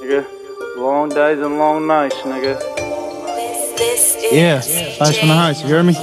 nigga. Long days and long nights, nigga. Yeah, Slice from the Heights, you hear me?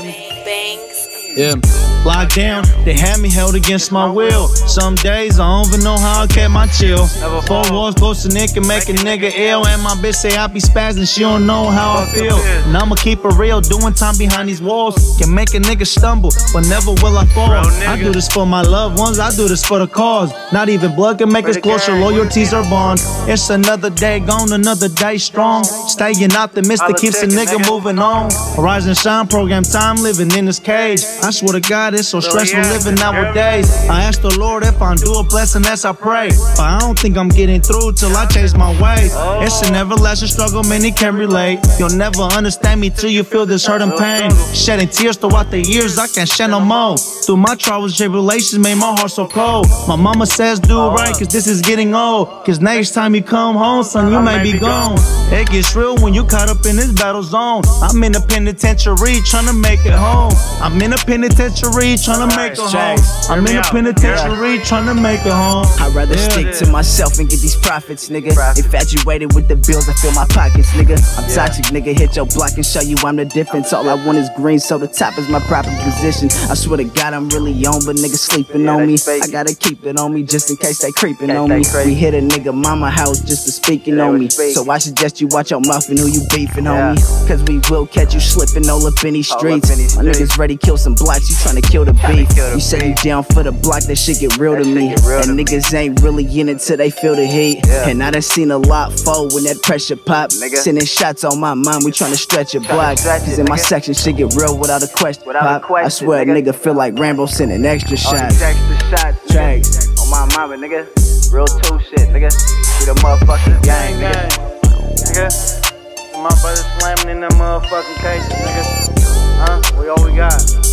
Yeah. Locked down, they had me held against my will. Some days I don't even know how I kept my chill. 4 walls close to Nick and make a nigga ill. And my bitch say I be spazzing, she don't know how I feel. And I'ma keep it real, doing time behind these walls can make a nigga stumble, but never will I fall. I do this for my loved ones, I do this for the cause. Not even blood can make us closer, loyalties are bond. It's another day gone, another day strong. Staying optimistic keeps a nigga moving on. Rise and shine program, time living in this cage. I swear to God, it's so stressful living nowadays. I ask the Lord if I'm due a blessing as I pray, but I don't think I'm getting through till I change my ways. It's an everlasting struggle, many can relate. You'll never understand me till you feel this hurt and pain. Shedding tears throughout the years, I can't shed no more. Through my trials, tribulations made my heart so cold. My mama says do right, cause this is getting old. Cause next time you come home, son, you may be gone. It gets real when you caught up in this battle zone. I'm in a penitentiary trying to make it home. I'm in a penitentiary trying to make it home. I'm in a penitentiary trying to make it home. I'd rather stick to myself and get these profits, nigga. Infatuated with the bills, I fill my pockets, nigga. I'm toxic, nigga. Hit your block and show you I'm the difference. All I want is green, so the top is my proper position. I swear to God, I'm really on, but niggas sleeping on me. I gotta keep it on me just in case they creeping on me. We hit a nigga mama house just for speaking on me. So I suggest you watch your mouth and who you beefing, homie. Cause we will catch you slipping all up in these streets. My niggas ready kill some blocks, you tryna kill the beef. You say you down for the block, that shit get real to me. And niggas ain't really in it till they feel the heat. And I done seen a lot fall when that pressure pop. Sending shots on my mind, we tryna stretch your block. Cause in my section, shit get real without a question, pop. I swear a nigga feel like Rambo sending extra shots. Tracks on my mind, but nigga, real 2 shit, nigga. We the motherfucking gang, nigga. My brothers slamming in them motherfucking cases, nigga. We all we got.